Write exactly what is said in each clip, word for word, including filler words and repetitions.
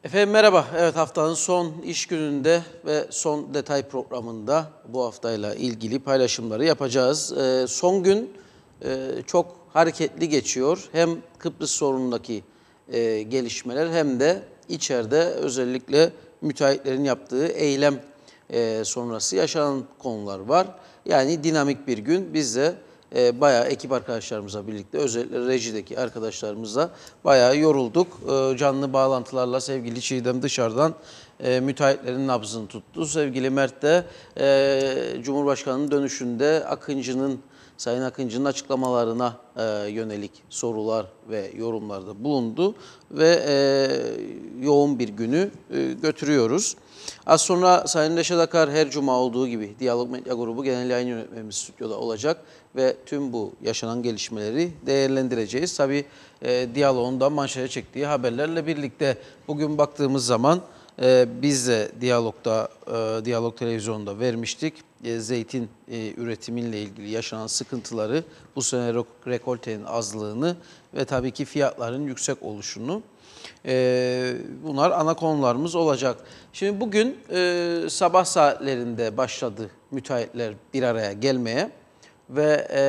Efendim merhaba. Evet, haftanın son iş gününde ve son detay programında bu haftayla ilgili paylaşımları yapacağız. Ee, son gün e, çok hareketli geçiyor. Hem Kıbrıs sorunundaki e, gelişmeler hem de içeride özellikle müteahhitlerin yaptığı eylem e, sonrası yaşanan konular var. Yani dinamik bir gün. Biz de e, bayağı ekip arkadaşlarımızla birlikte, özellikle rejideki arkadaşlarımızla bayağı yorulduk. E, canlı bağlantılarla sevgili Çiğdem dışarıdan e, müteahhitlerin nabzını tuttu. Sevgili Mert de e, Cumhurbaşkanı'nın dönüşünde Akıncı'nın, Sayın Akıncı'nın açıklamalarına e, yönelik sorular ve yorumlarda bulundu ve e, yoğun bir günü e, götürüyoruz. Az sonra Sayın Reşat Akar her cuma olduğu gibi Diyalog Medya Grubu Genel Yayın Yönetmenimiz stüdyoda olacak ve tüm bu yaşanan gelişmeleri değerlendireceğiz. Tabii e, Diyalog'un da manşete çektiği haberlerle birlikte bugün baktığımız zaman e, biz de Diyalog'da, e, Diyalog Televizyon'da vermiştik. E, zeytin e, üretiminle ilgili yaşanan sıkıntıları, bu sene rekoltenin azlığını ve tabii ki fiyatların yüksek oluşunu. Ee, bunlar ana konularımız olacak. Şimdi bugün e, sabah saatlerinde başladı müteahhitler bir araya gelmeye ve e,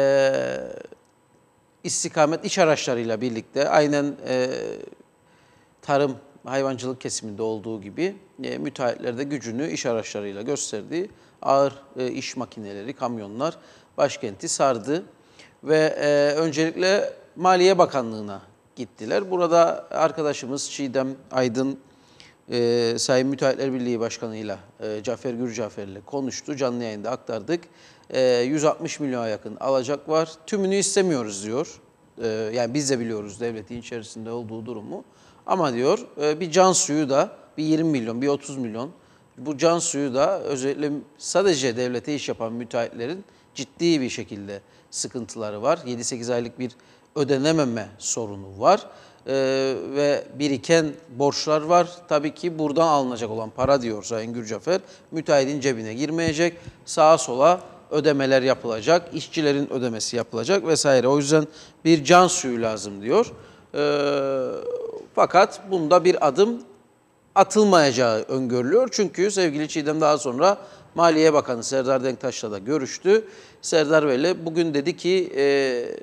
istikamet iş araçlarıyla birlikte aynen e, tarım, hayvancılık kesiminde olduğu gibi e, müteahhitler de gücünü iş araçlarıyla gösterdi. Ağır e, iş makineleri, kamyonlar başkenti sardı ve e, öncelikle Maliye Bakanlığı'na gittiler. Burada arkadaşımız Çiğdem Aydın, e, Sayın Müteahhitler Birliği Başkanı'yla, e, Cafer Gürcafer'le konuştu. Canlı yayında aktardık. E, yüz altmış milyona yakın alacak var. Tümünü istemiyoruz diyor. E, yani biz de biliyoruz devletin içerisinde olduğu durumu. Ama diyor e, bir can suyu da bir yirmi milyon, bir otuz milyon. Bu can suyu da özellikle sadece devlete iş yapan müteahhitlerin ciddi bir şekilde sıkıntıları var. yedi sekiz aylık bir ödenememe sorunu var ee, ve biriken borçlar var. Tabii ki buradan alınacak olan para, diyor Sayın Gürcafer, müteahhitin cebine girmeyecek, sağa sola ödemeler yapılacak, işçilerin ödemesi yapılacak vesaire. O yüzden bir can suyu lazım diyor. Ee, fakat bunda bir adım atılmayacağı öngörülüyor. Çünkü sevgili Çiğdem daha sonra Maliye Bakanı Serdar Denktaş'la da görüştü. Serdar Bey'le bugün dedi ki e,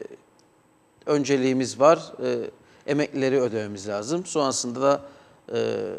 önceliğimiz var, e, emeklileri ödememiz lazım. Sonrasında da e,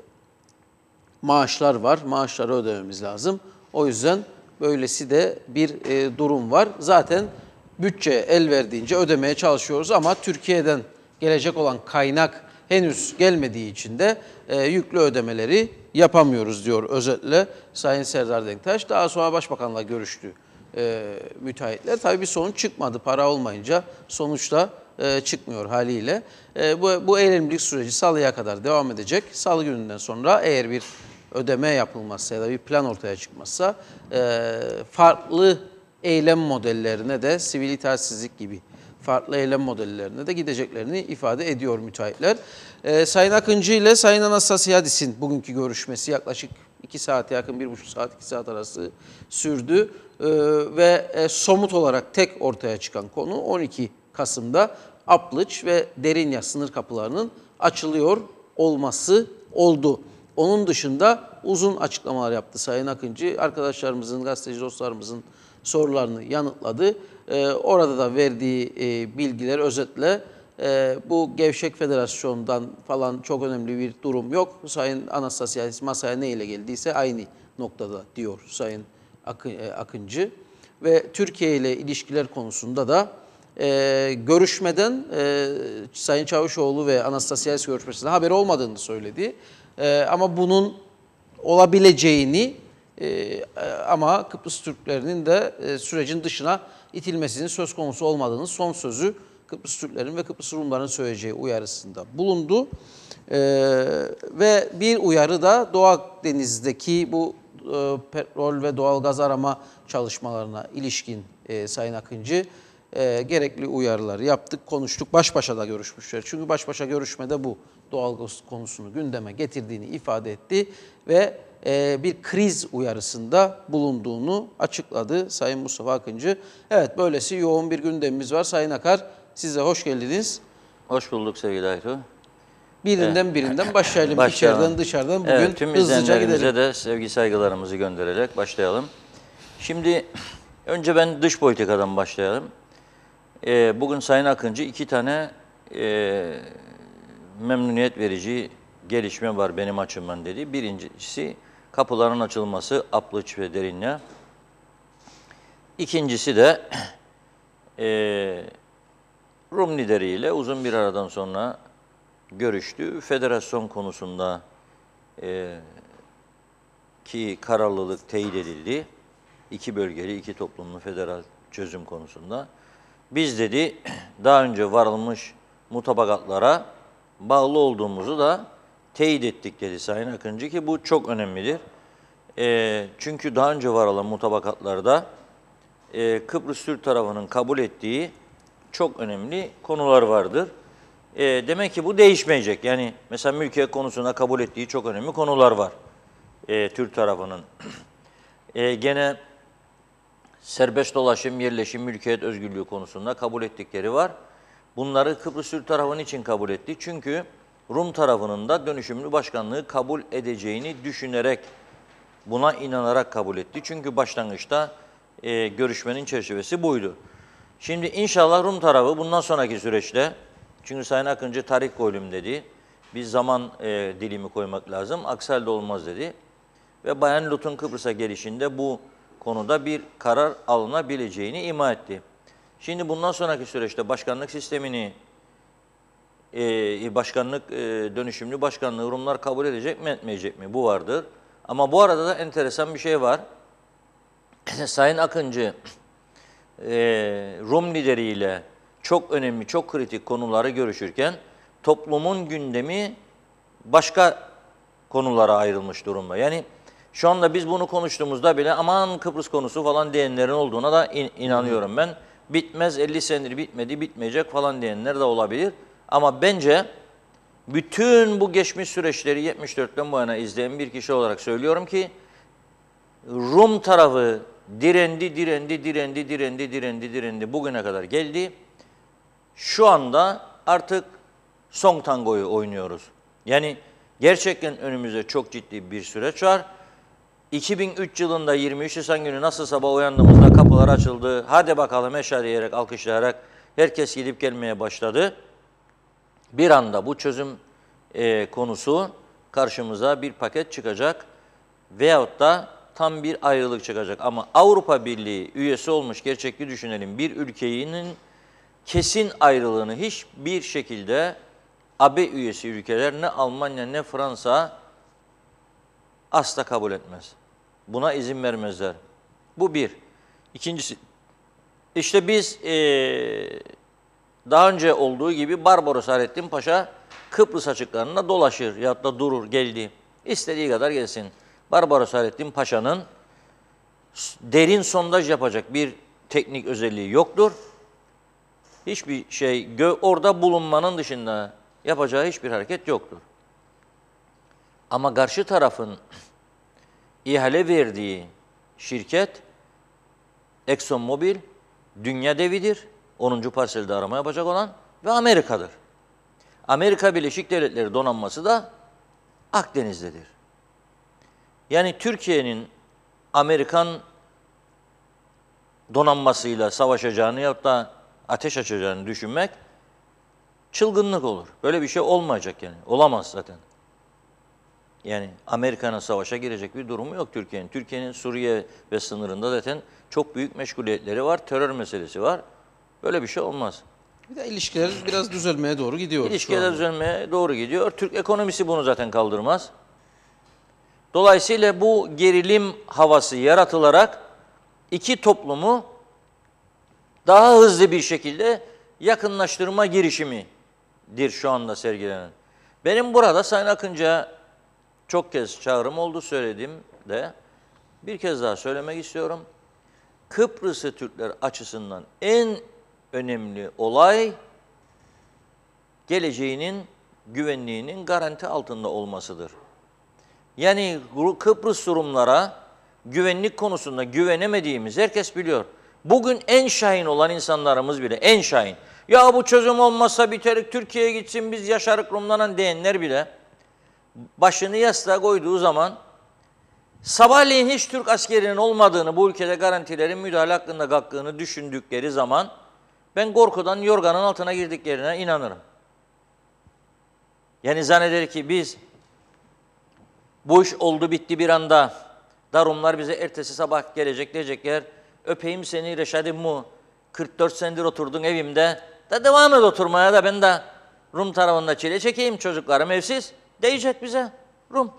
maaşlar var, maaşları ödememiz lazım. O yüzden böylesi de bir e, durum var. Zaten bütçe el verdiğince ödemeye çalışıyoruz ama Türkiye'den gelecek olan kaynak henüz gelmediği için de e, yüklü ödemeleri yapamıyoruz diyor özetle Sayın Serdar Denktaş. Daha sonra Başbakan'la görüştü e, müteahhitler. Tabii bir sonuç çıkmadı, para olmayınca sonuçta e, çıkmıyor haliyle. E, bu, bu eylemlilik süreci Salı'ya kadar devam edecek. Salı gününden sonra eğer bir ödeme yapılmazsa ya da bir plan ortaya çıkmazsa e, farklı eylem modellerine de sivil itaatsizlik gibi farklı eylem modellerine de gideceklerini ifade ediyor müteahhitler. Ee, Sayın Akıncı ile Sayın Anastasiadis'in bugünkü görüşmesi yaklaşık iki saate yakın, bir buçuk saat, iki saat arası sürdü. Ee, ve e, somut olarak tek ortaya çıkan konu on iki Kasım'da Aplıç ve Derinya sınır kapılarının açılıyor olması oldu. Onun dışında uzun açıklamalar yaptı Sayın Akıncı. Arkadaşlarımızın, gazeteci dostlarımızın sorularını yanıtladı. Ee, orada da verdiği e, bilgiler özetle e, bu Gevşek Federasyon'dan falan çok önemli bir durum yok. Sayın Anastasiadis masaya ne ile geldiyse aynı noktada diyor Sayın Akın, e, Akıncı. Ve Türkiye ile ilişkiler konusunda da e, görüşmeden e, Sayın Çavuşoğlu ve Anastasiadis görüşmesinde haberi olmadığını söyledi. E, ama bunun olabileceğini Ee, ama Kıbrıs Türklerinin de e, sürecin dışına itilmesinin söz konusu olmadığını son sözü Kıbrıs Türklerin ve Kıbrıs Rumların söyleyeceği uyarısında bulundu. Ee, ve bir uyarı da Doğu Akdeniz'deki bu e, petrol ve doğalgaz arama çalışmalarına ilişkin e, Sayın Akıncı e, gerekli uyarıları yaptık, konuştuk. Baş başa da görüşmüşler. Çünkü baş başa görüşmede bu doğalgaz konusunu gündeme getirdiğini ifade etti ve bir kriz uyarısında bulunduğunu açıkladı Sayın Mustafa Akıncı. Evet, böylesi yoğun bir gündemimiz var. Sayın Akar, siz de hoş geldiniz. Hoş bulduk sevgili Aytu. Birinden evet. birinden başlayalım. başlayalım. İçeriden dışarıdan bugün evet, tüm hızlıca gidelim. de sevgi saygılarımızı göndererek başlayalım. Şimdi önce ben dış politikadan başlayalım. Ee, bugün Sayın Akıncı iki tane e, memnuniyet verici gelişme var benim açımdan dedi. Birincisi kapıların açılması Aplıç ve Derin'le. İkincisi de e, Rum lideriyle uzun bir aradan sonra görüştü. Federasyon konusunda e, ki kararlılık teyit edildi. İki bölgeli, iki toplumlu federal çözüm konusunda. Biz dedi daha önce varılmış mutabakatlara bağlı olduğumuzu da teyit ettik dedi Sayın Akıncı ki bu çok önemlidir. E, çünkü daha önce varılan mutabakatlarda e, Kıbrıs Türk tarafının kabul ettiği çok önemli konular vardır. E, demek ki bu değişmeyecek. Yani mesela mülkiyet konusunda kabul ettiği çok önemli konular var e, Türk tarafının. E, gene serbest dolaşım, yerleşim, mülkiyet özgürlüğü konusunda kabul ettikleri var. Bunları Kıbrıs Türk tarafının için kabul etti. Çünkü Rum tarafının da dönüşümlü başkanlığı kabul edeceğini düşünerek, buna inanarak kabul etti. Çünkü başlangıçta e, görüşmenin çerçevesi buydu. Şimdi inşallah Rum tarafı bundan sonraki süreçte, çünkü Sayın Akıncı tarih koyalım dedi, biz zaman e, dilimi koymak lazım, aksi halde olmaz dedi. Ve Bayan Lut'un Kıbrıs'a gelişinde bu konuda bir karar alınabileceğini ima etti. Şimdi bundan sonraki süreçte başkanlık sistemini, e, başkanlık e, dönüşümlü başkanlığı Rumlar kabul edecek mi etmeyecek mi? Bu vardır. Ama bu arada da enteresan bir şey var. Sayın Akıncı e, Rum lideriyle çok önemli, çok kritik konuları görüşürken toplumun gündemi başka konulara ayrılmış durumda. Yani şu anda biz bunu konuştuğumuzda bile aman Kıbrıs konusu falan diyenlerin olduğuna da in inanıyorum ben. Bitmez, elli senedir bitmedi, bitmeyecek falan diyenler de olabilir. Ama bence bütün bu geçmiş süreçleri yetmiş dörtten bu yana izleyen bir kişi olarak söylüyorum ki Rum tarafı direndi, direndi, direndi, direndi, direndi, direndi. Bugüne kadar geldi. Şu anda artık son tangoyu oynuyoruz. Yani gerçekten önümüzde çok ciddi bir süreç var. iki bin üç yılında yirmi üç Nisan günü nasıl sabah uyandığımızda kapılar açıldı. Hadi bakalım eşya diyerek, alkışlayarak herkes gidip gelmeye başladı. Bir anda bu çözüm e, konusu karşımıza bir paket çıkacak veyahut da tam bir ayrılık çıkacak. Ama Avrupa Birliği üyesi olmuş, gerçekli düşünelim, bir ülkenin kesin ayrılığını hiçbir şekilde A B üyesi ülkeler, ne Almanya ne Fransa asla kabul etmez. Buna izin vermezler. Bu bir. İkincisi, işte biz ee, daha önce olduğu gibi Barbaros Hayrettin Paşa Kıbrıs açıklarında dolaşır ya da durur, geldi. İstediği kadar gelsin. Barbaros Hayrettin Paşa'nın derin sondaj yapacak bir teknik özelliği yoktur. Hiçbir şey, orada bulunmanın dışında yapacağı hiçbir hareket yoktur. Ama karşı tarafın ihale verdiği şirket ExxonMobil, dünya devidir, onuncu parselde arama yapacak olan ve Amerika'dır. Amerika Birleşik Devletleri donanması da Akdeniz'dedir. Yani Türkiye'nin Amerikan donanmasıyla savaşacağını ya da ateş açacağını düşünmek çılgınlık olur. Böyle bir şey olmayacak yani. Olamaz zaten. Yani Amerika'nın savaşa girecek bir durumu yok Türkiye'nin. Türkiye'nin Suriye ve sınırında zaten çok büyük meşguliyetleri var. Terör meselesi var. Böyle bir şey olmaz. Bir de ilişkiler biraz düzelmeye doğru gidiyor. İlişkiler düzelmeye doğru gidiyor. Türk ekonomisi bunu zaten kaldırmaz. Dolayısıyla bu gerilim havası yaratılarak iki toplumu daha hızlı bir şekilde yakınlaştırma girişimidir şu anda sergilenen. Benim burada Sayın Akıncı'ya çok kez çağrım oldu, söyledim de bir kez daha söylemek istiyorum. Kıbrıslı Türkler açısından en önemli olay geleceğinin, güvenliğinin garanti altında olmasıdır. Yani Kıbrıs Rumlara güvenlik konusunda güvenemediğimiz herkes biliyor. Bugün en şahin olan insanlarımız bile, en şahin. ya bu çözüm olmazsa biterik, Türkiye'ye gitsin biz yaşarık Rum'dan diyenler bile başını yastığa koyduğu zaman sabahleyin hiç Türk askerinin olmadığını, bu ülkede garantilerin müdahale hakkında kalktığını düşündükleri zaman ben korkudan yorganın altına girdiklerine inanırım. Yani zanneder ki biz bu iş oldu bitti bir anda, da Rumlar bize ertesi sabah gelecek diyecekler, öpeyim seni Reşadim mu, kırk dört senedir oturdun evimde, da devam et oturmaya da ben de Rum tarafında çile çekeyim, çocuklarım evsiz, diyecek bize Rum.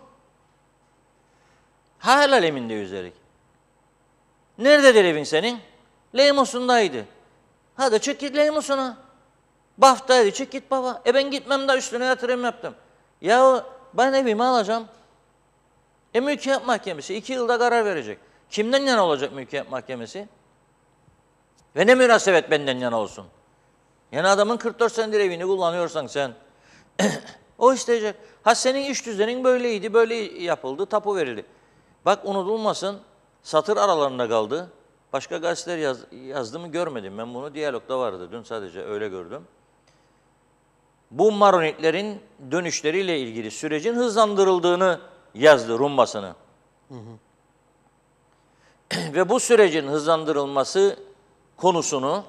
Hala eminde yüzerik. Nerededir evin senin? Leymos'undaydı. Hadi çık git Leymos'una. Baf'taydı, çık git baba. E ben gitmem de üstüne yatırım yaptım. Ya ben evimi alacağım. E mülkiyet mahkemesi iki yılda karar verecek. Kimden yana olacak mülkiyet mahkemesi? Ve ne münasebet benden yana olsun? Yani adamın kırk dört senedir evini kullanıyorsan sen, o isteyecek. Ha senin iş düzenin böyleydi, böyle yapıldı, tapu verildi. Bak unutulmasın, satır aralarında kaldı. Başka gazeteler yaz, yazdı mı görmedim. Ben bunu Diyalog'da vardı. Dün sadece öyle gördüm. Bu Maronitlerin dönüşleriyle ilgili sürecin hızlandırıldığını yazdı Rum basını. Hı hı. Ve bu sürecin hızlandırılması konusunu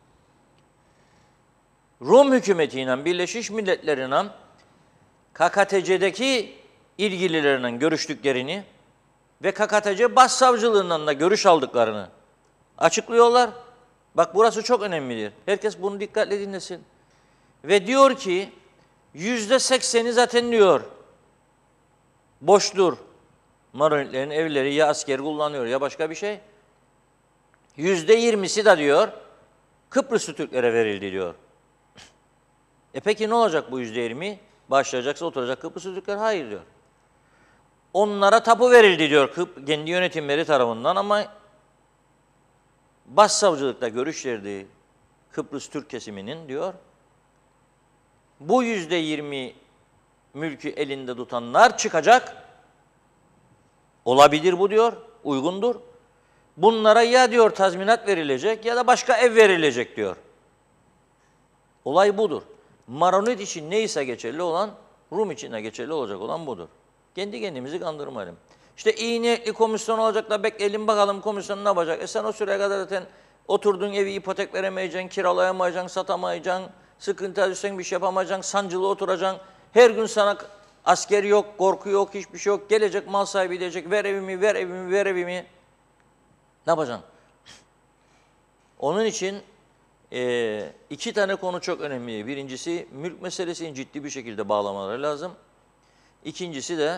Rum hükümetiyle Birleşmiş Milletler'in K K T C'deki ilgililerine görüştüklerini ve K K T C Başsavcılığından da görüş aldıklarını açıklıyorlar. Bak burası çok önemlidir. Herkes bunu dikkatle dinlesin. Ve diyor ki yüzde sekseni zaten diyor boştur. Maronitlerin evleri ya asker kullanıyor ya başka bir şey. Yüzde yirmisi de diyor Kıbrıslı Türklere verildi diyor. E peki ne olacak bu yüzde yirmi? Başlayacaksa oturacak Kıbrıslı Türkler? Hayır diyor. Onlara tapu verildi diyor kendi yönetimleri tarafından ama başsavcılıkta görüş verdiği Kıbrıs Türk kesiminin diyor bu yüzde yirmi mülkü elinde tutanlar çıkacak. Olabilir bu diyor, uygundur. Bunlara ya diyor tazminat verilecek ya da başka ev verilecek diyor. Olay budur. Maronit için neyse geçerli olan, Rum için de geçerli olacak olan budur. Kendi kendimizi kandırmayalım. İşte iyi niyetli komisyon olacak da bekleyelim bakalım komisyon ne yapacak. E sen o süreye kadar zaten oturduğun evi ipotek veremeyeceksin, kiralayamayacaksın, satamayacaksın, sıkıntıya düşsen bir şey yapamayacaksın, sancılı oturacaksın. Her gün sana asker yok, korku yok, hiçbir şey yok. Gelecek mal sahibi diyecek, ver evimi, ver evimi, ver evimi. Ne yapacaksın? Onun için e, iki tane konu çok önemli. Birincisi mülk meselesini ciddi bir şekilde bağlamaları lazım. İkincisi de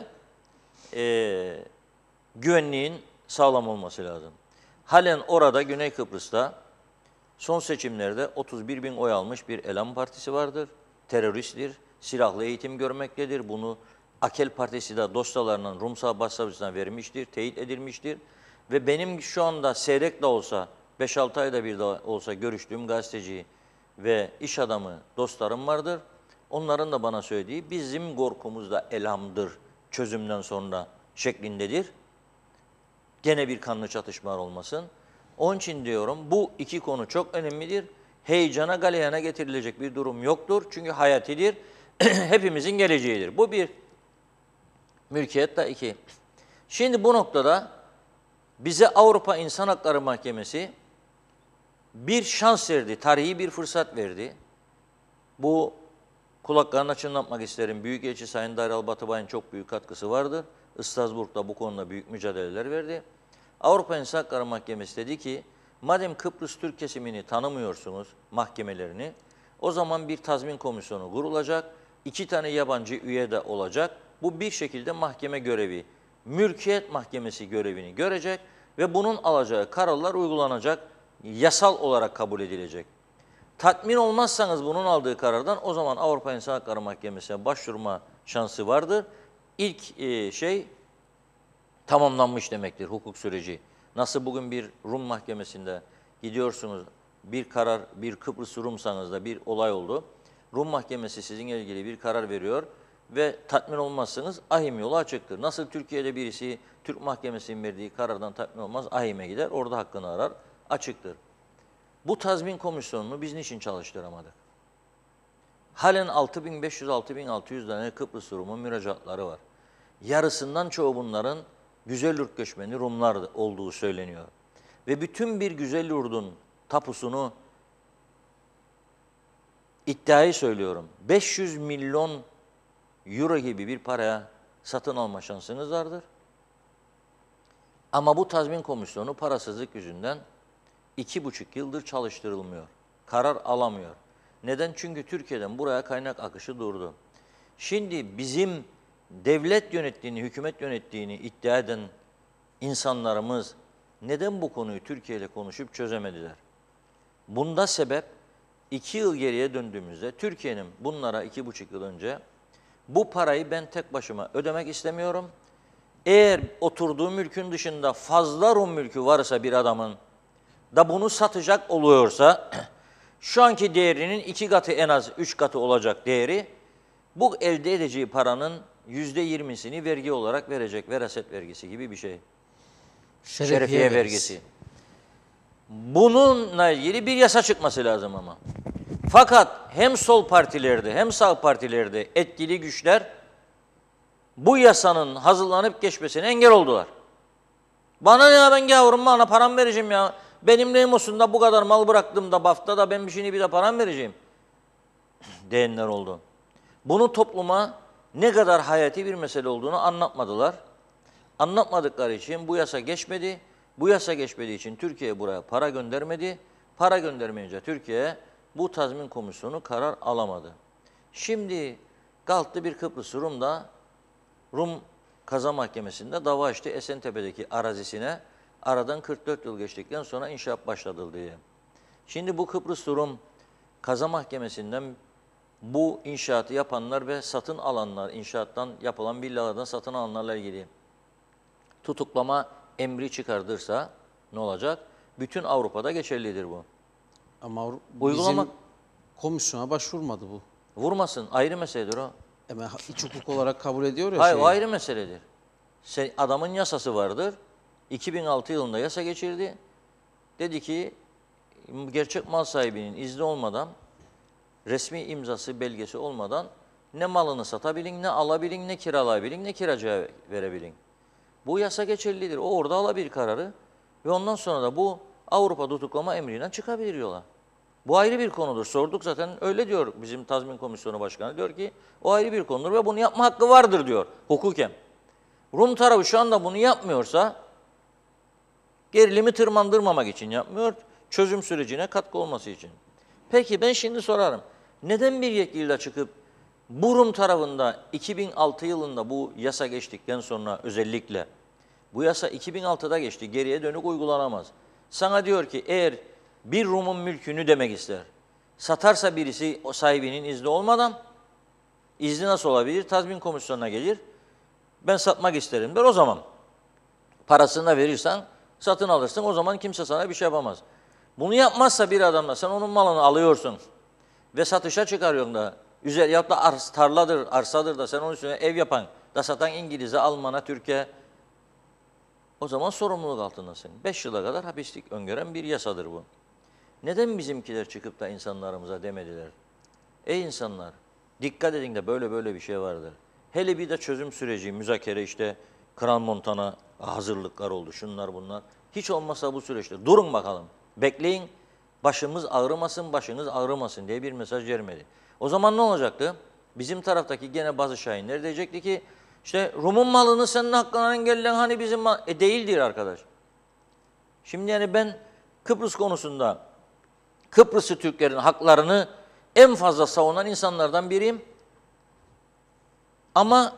e, güvenliğin sağlam olması lazım. Halen orada Güney Kıbrıs'ta son seçimlerde otuz bir bin oy almış bir Elam Partisi vardır. Teröristtir, silahlı eğitim görmektedir. Bunu Akel Partisi de dosyalarının Rum Başsavcısına vermiştir, teyit edilmiştir. Ve benim şu anda seyrek de olsa, beş altı ayda bir de olsa görüştüğüm gazeteci ve iş adamı dostlarım vardır. Onların da bana söylediği bizim korkumuz da Elam'dır çözümden sonra şeklindedir. Gene bir kanlı çatışmalar olmasın. Onun için diyorum bu iki konu çok önemlidir. Heyecana galeyana getirilecek bir durum yoktur. Çünkü hayatidir. Hepimizin geleceğidir. Bu bir. Mülkiyet de iki. Şimdi bu noktada bize Avrupa İnsan Hakları Mahkemesi bir şans verdi, tarihi bir fırsat verdi. Bu kulaklarını çınlatmak isterim. Büyükelçi Sayın Daryl Batıbay'ın çok büyük katkısı vardır. Strasbourg'da bu konuda büyük mücadeleler verdi. Avrupa İnsan Hakları Mahkemesi dedi ki, madem Kıbrıs Türk kesimini tanımıyorsunuz, mahkemelerini, o zaman bir tazmin komisyonu kurulacak, iki tane yabancı üye de olacak. Bu bir şekilde mahkeme görevi, mülkiyet mahkemesi görevini görecek ve bunun alacağı kararlar uygulanacak, yasal olarak kabul edilecek. Tatmin olmazsanız bunun aldığı karardan o zaman Avrupa İnsan Hakları Mahkemesi'ne başvurma şansı vardır. İlk e, şey tamamlanmış demektir hukuk süreci. Nasıl bugün bir Rum mahkemesinde gidiyorsunuz, bir karar, bir Kıbrıs Rumsanız da bir olay oldu. Rum mahkemesi sizinle ilgili bir karar veriyor ve tatmin olmazsanız ahim yolu açıktır. Nasıl Türkiye'de birisi Türk mahkemesinin verdiği karardan tatmin olmaz, ahime gider, orada hakkını arar, açıktır. Bu tazmin komisyonunu biz niçin çalıştıramadık? Halen altı bin beş yüz altı bin altı yüz tane Kıbrıs Rum'un müracaatları var. Yarısından çoğu bunların güzel yurt göçmeni Rumlar olduğu söyleniyor. Ve bütün bir güzel yurdun tapusunu iddiayı söylüyorum. beş yüz milyon euro gibi bir paraya satın alma şansınız vardır. Ama bu tazmin komisyonu parasızlık yüzünden iki buçuk yıldır çalıştırılmıyor. Karar alamıyor. Neden? Çünkü Türkiye'den buraya kaynak akışı durdu. Şimdi bizim devlet yönettiğini, hükümet yönettiğini iddia eden insanlarımız neden bu konuyu Türkiye ile konuşup çözemediler? Bunda sebep iki yıl geriye döndüğümüzde Türkiye'nin bunlara iki buçuk yıl önce bu parayı ben tek başıma ödemek istemiyorum. Eğer oturduğu mülkün dışında fazla Rum mülkü varsa bir adamın da bunu satacak oluyorsa şu anki değerinin iki katı en az üç katı olacak değeri bu elde edeceği paranın yüzde yirmisini vergi olarak verecek. Veraset vergisi gibi bir şey. Şerefiye, Şerefiye vergisi. vergisi. Bununla ilgili bir yasa çıkması lazım ama. Fakat hem sol partilerde hem sağ partilerde etkili güçler bu yasanın hazırlanıp geçmesine engel oldular. Bana ne ya, ben gavurum, bana param vereceğim ya. Benim neyim olsun da bu kadar mal bıraktım da bafta da ben bir şeyini bir de param vereceğim diyenler oldu. Bunu topluma ne kadar hayati bir mesele olduğunu anlatmadılar. Anlatmadıkları için bu yasa geçmedi. Bu yasa geçmediği için Türkiye buraya para göndermedi. Para göndermeyince Türkiye bu tazmin komisyonu karar alamadı. Şimdi kalktı bir Kıbrıs Rum da Rum Kaza Mahkemesi'nde dava açtı Esentepe'deki arazisine. Aradan kırk dört yıl geçtikten sonra inşaat başladı diye. Şimdi bu Kıbrıs Rum Kaza Mahkemesi'nden bu inşaatı yapanlar ve satın alanlar, inşaattan yapılan villalardan satın alanlarla ilgili tutuklama emri çıkardırsa ne olacak? Bütün Avrupa'da geçerlidir bu. Ama Avru- Uygulama- bizim komisyona başvurmadı bu. Vurmasın, ayrı meseledir o. Hemen iç hukuk olarak kabul ediyor ya Hayır, şeyi. o ayrı meseledir. Sen, adamın yasası vardır. iki bin altı yılında yasa geçirdi. Dedi ki gerçek mal sahibinin izni olmadan, resmi imzası, belgesi olmadan ne malını satabilin, ne alabilin, ne kiralayabilin, ne kiracıya verebilin. Bu yasa geçerlidir. O orada alabilir kararı ve ondan sonra da bu Avrupa tutuklama emriyle çıkabilir yola. Bu ayrı bir konudur. Sorduk zaten, öyle diyor bizim Tazmin Komisyonu Başkanı. Diyor ki o ayrı bir konudur ve bunu yapma hakkı vardır diyor hukuken. Rum tarafı şu anda bunu yapmıyorsa gerilimi tırmandırmamak için yapmıyor, çözüm sürecine katkı olması için. Peki ben şimdi sorarım. Neden bir yetkiliyle çıkıp bu Rum tarafında iki bin altı yılında bu yasa geçtikten sonra özellikle bu yasa iki bin altıda geçti, geriye dönük uygulanamaz. Sana diyor ki eğer bir Rum'un mülkünü demek ister, satarsa birisi o sahibinin izni olmadan, izni nasıl olabilir? Tazmin komisyonuna gelir, ben satmak isterim der, o zaman parasını da verirsen satın alırsın, o zaman kimse sana bir şey yapamaz. Bunu yapmazsa bir adamla sen onun malını alıyorsun ve satışa çıkarıyorsun da, üzeri ya da ars, tarladır, arsadır da sen onun üstüne ev yapan da satan İngiliz'e, Alman'a, Türkiye, o zaman sorumluluk altındasın. Beş yıla kadar hapislik öngören bir yasadır bu. Neden bizimkiler çıkıp da insanlarımıza demediler? Ey insanlar, dikkat edin de böyle böyle bir şey vardır. Hele bir de çözüm süreci, müzakere, işte Kral Montana hazırlıklar oldu, şunlar bunlar. Hiç olmazsa bu süreçte durun bakalım, bekleyin, başımız ağrımasın, başınız ağrımasın diye bir mesaj vermedi. O zaman ne olacaktı? Bizim taraftaki gene bazı şahinler diyecekti ki, işte Rum'un malını senin hakkından engelleyen hani bizim mal... E değildir arkadaş. Şimdi yani ben Kıbrıs konusunda Kıbrıslı Türklerin haklarını en fazla savunan insanlardan biriyim. Ama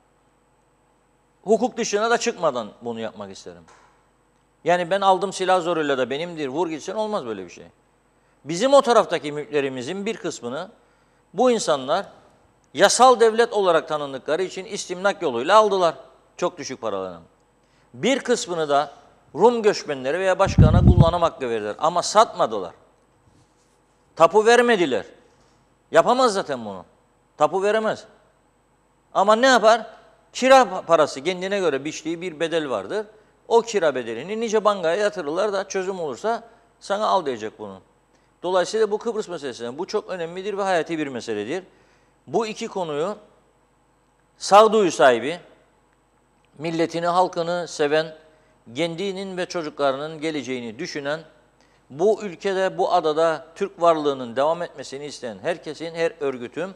hukuk dışına da çıkmadan bunu yapmak isterim. Yani ben aldım silah zoruyla da benimdir, vur gitsin, olmaz böyle bir şey. Bizim o taraftaki mülklerimizin bir kısmını bu insanlar yasal devlet olarak tanındıkları için istimlak yoluyla aldılar. Çok düşük paralarla. Bir kısmını da Rum göçmenleri veya başkana kullanım hakkı verdiler. Ama satmadılar. Tapu vermediler. Yapamaz zaten bunu. Tapu veremez. Ama ne yapar? Kira parası kendine göre biçtiği bir bedel vardır. O kira bedelini nice bankaya yatırırlar da çözüm olursa sana al diyecek bunu. Dolayısıyla bu Kıbrıs meselesi, bu çok önemlidir ve hayati bir meseledir. Bu iki konuyu sağduyu sahibi, milletini, halkını seven, kendinin ve çocuklarının geleceğini düşünen, bu ülkede, bu adada Türk varlığının devam etmesini isteyen herkesin, her örgütün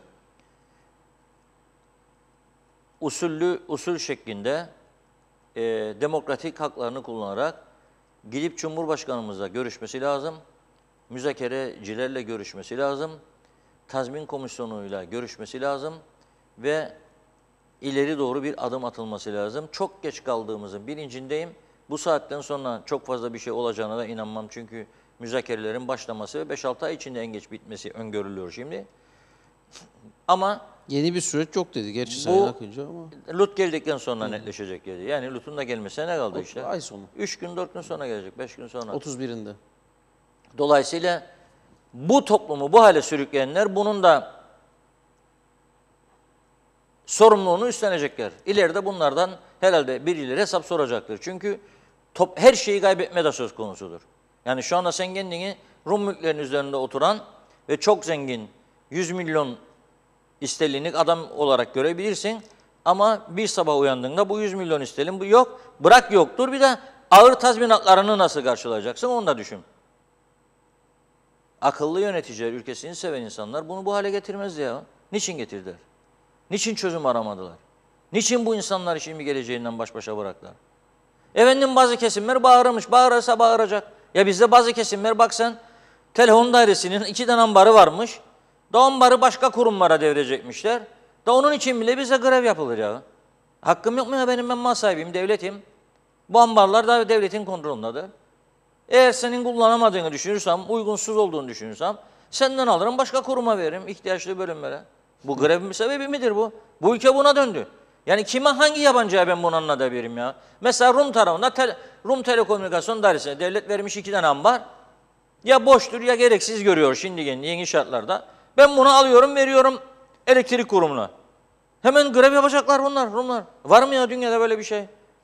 usullü, usul şeklinde e, demokratik haklarını kullanarak gidip Cumhurbaşkanımızla görüşmesi lazım, müzakerecilerle görüşmesi lazım, tazmin komisyonuyla görüşmesi lazım ve ileri doğru bir adım atılması lazım. Çok geç kaldığımızın bilincindeyim. Bu saatten sonra çok fazla bir şey olacağına da inanmam. Çünkü müzakerelerin başlaması ve beş altı ay içinde en geç bitmesi öngörülüyor şimdi. Ama Yeni bir süreç yok dedi gerçi bu Sayın Akıncı ama. Lut geldikten sonra netleşecek dedi. Yani Lut'un da gelmesine ne kaldı işte? Ay sonu. Üç gün, dört gün sonra gelecek, beş gün sonra. otuz birinde. Dolayısıyla bu toplumu bu hale sürükleyenler bunun da sorumluluğunu üstlenecekler. İleride bunlardan herhalde birileri hesap soracaktır. Çünkü top, her şeyi kaybetme de söz konusudur. Yani şu anda sen kendini Rum mülklerinin üzerinde oturan ve çok zengin yüz milyon sterlinlik adam olarak görebilirsin. Ama bir sabah uyandığında bu yüz milyon sterlin bu yok. Bırak yoktur, bir de ağır tazminatlarını nasıl karşılayacaksın onu da düşün. Akıllı yöneticiler, ülkesini seven insanlar bunu bu hale getirmez ya. Niçin getirdiler? Niçin çözüm aramadılar? Niçin bu insanlar işin bir geleceğinden baş başa bıraktılar? Efendim bazı kesimler bağırmış, bağırırsa bağıracak. Ya bizde bazı kesimler bak sen, telefon dairesinin iki tane ambarı varmış. Da ambarı başka kurumlara devredecekmişler. Da onun için bile bize grev yapılır ya. Hakkım yok mu ya benim, ben mal sahibiyim, devletim. Bu ambarlar da devletin kontrolündedir. Eğer senin kullanamadığını düşünürsem, uygunsuz olduğunu düşünürsem, senden alırım başka kuruma veririm, ihtiyaçlı bölümlere. Bu grevin sebebi midir bu? Bu ülke buna döndü. Yani kime, hangi yabancıya ben bunu anlatabilirim ya? Mesela Rum tarafında, te, Rum Telekomünikasyon Dairesi'ne devlet vermiş iki tane ambar. Ya boştur ya gereksiz görüyor şimdi yeni şartlarda. Ben bunu alıyorum, veriyorum elektrik kurumuna. Hemen grev yapacaklar bunlar, Rumlar. Var mı ya dünyada böyle bir şey?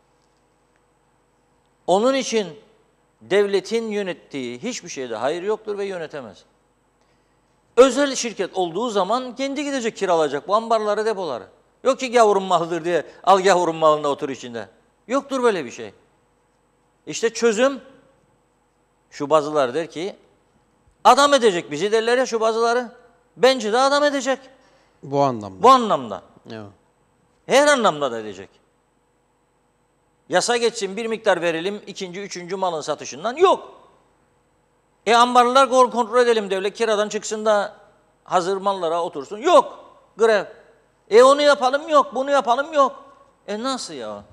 Onun için devletin yönettiği hiçbir şeyde hayır yoktur ve yönetemez. Özel şirket olduğu zaman kendi gidecek kiralayacak bu ambarları, depoları. Yok ki gavurun malıdır diye al gavurun malında otur içinde. Yoktur böyle bir şey. İşte çözüm şu bazılar der ki adam edecek bizi derler ya şu bazıları. Bence de adam edecek. Bu anlamda. Bu anlamda. Evet. Her anlamda da edecek. Yasa geçsin, bir miktar verelim ikinci, üçüncü malın satışından. Yok. E ambarlar kontrol edelim, devlet kiradan çıksın da hazır mallara otursun. Yok. Grev. E onu yapalım yok, bunu yapalım yok. E nasıl ya?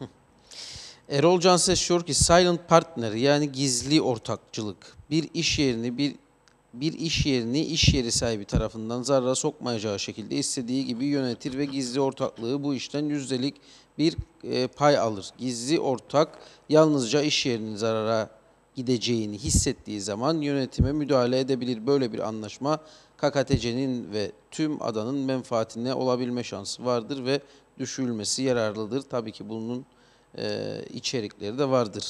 Erol Canses diyor ki silent partner yani gizli ortakçılık bir iş yerini bir bir iş yerini iş yeri sahibi tarafından zarara sokmayacağı şekilde istediği gibi yönetir ve gizli ortaklığı bu işten yüzdelik bir e, pay alır. Gizli ortak yalnızca iş yerinin zarara gideceğini hissettiği zaman yönetime müdahale edebilir. Böyle bir anlaşma K K T C'nin ve tüm adanın menfaatine olabilme şansı vardır ve düşürülmesi yararlıdır. Tabii ki bunun e, içerikleri de vardır.